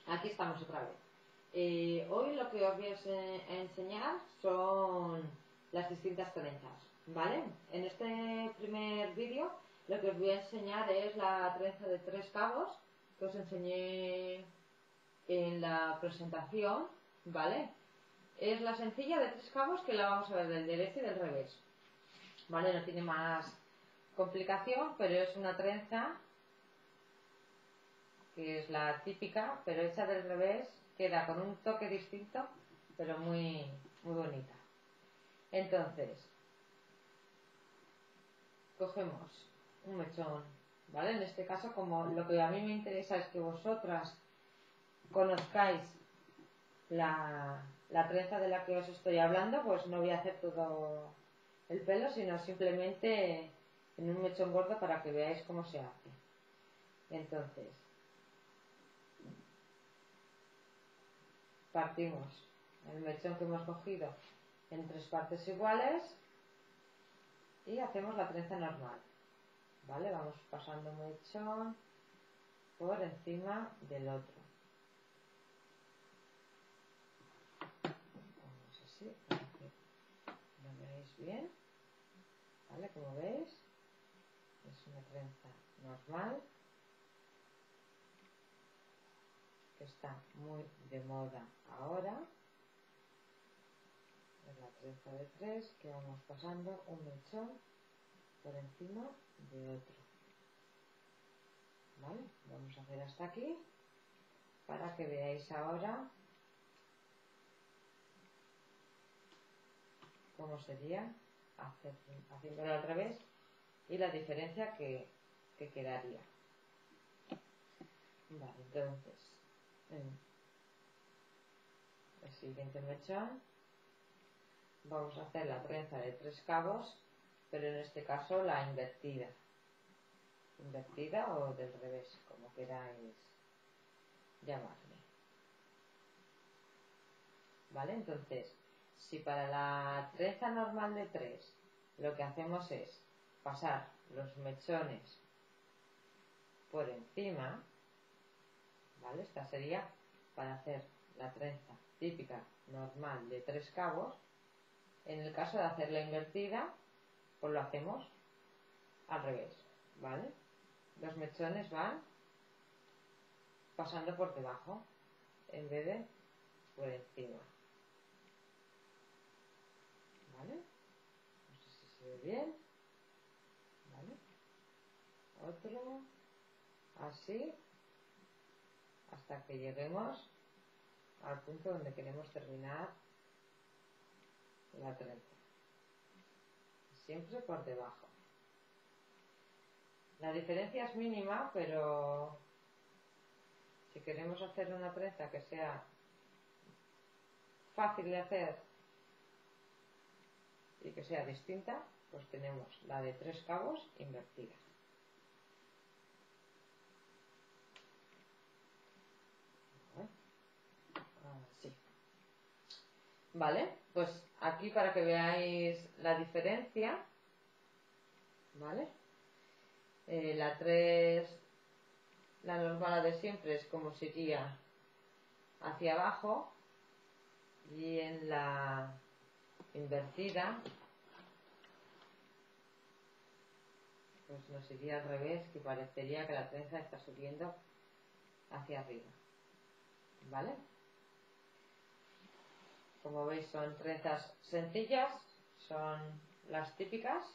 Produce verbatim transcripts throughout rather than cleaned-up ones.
Aquí estamos otra vez. Eh, hoy lo que os voy a enseñar son las distintas trenzas, ¿vale? En este primer vídeo lo que os voy a enseñar es la trenza de tres cabos que os enseñé en la presentación, ¿vale? Es la sencilla de tres cabos que la vamos a ver del derecho y del revés, ¿vale? No tiene más complicación, pero es una trenza que es la típica, pero hecha del revés, queda con un toque distinto, pero muy, muy bonita. Entonces, cogemos un mechón, ¿vale? En este caso, como lo que a mí me interesa es que vosotras conozcáis la, la trenza de la que os estoy hablando, pues no voy a hacer todo el pelo, sino simplemente en un mechón gordo para que veáis cómo se hace. Entonces, partimos el mechón que hemos cogido en tres partes iguales y hacemos la trenza normal, ¿vale? Vamos pasando un mechón por encima del otro. Vamos así para que lo veáis bien, ¿vale? Como veis, es una trenza normal que está muy de moda ahora. Es la trenza de tres que vamos pasando un mechón por encima de otro, ¿vale? Vamos a hacer hasta aquí para que veáis ahora cómo sería hacer, haciéndolo al revés y la diferencia que, que quedaría. Vale, entonces en el siguiente mechón vamos a hacer la trenza de tres cabos, pero en este caso la invertida invertida o del revés, como queráis llamarle, ¿vale? Entonces, si para la trenza normal de tres lo que hacemos es pasar los mechones por encima, ¿vale? Esta sería para hacer la trenza típica normal de tres cabos. En el caso de hacer la invertida, pues lo hacemos al revés, ¿vale? Los mechones van pasando por debajo en vez de por encima, ¿vale? No sé si se ve bien, ¿vale? Otro, así, hasta que lleguemos al punto donde queremos terminar la trenza, siempre por debajo. La diferencia es mínima, pero si queremos hacer una trenza que sea fácil de hacer y que sea distinta, pues tenemos la de tres cabos invertida. Así. Vale, pues aquí para que veáis la diferencia, ¿vale? Eh, la tres, la normal de siempre es como sería hacia abajo, y en la invertida pues nos iría al revés, que parecería que la trenza está subiendo hacia arriba, ¿vale? Como veis, son trenzas sencillas, son las típicas.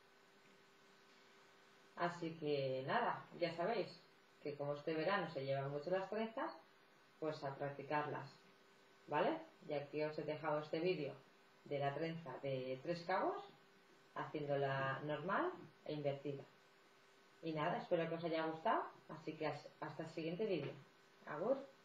Así que nada, ya sabéis que como este verano se llevan mucho las trenzas, pues a practicarlas, ¿vale? Y aquí os he dejado este vídeo de la trenza de tres cabos, haciéndola normal e invertida. Y nada, espero que os haya gustado, así que hasta el siguiente vídeo. Agur.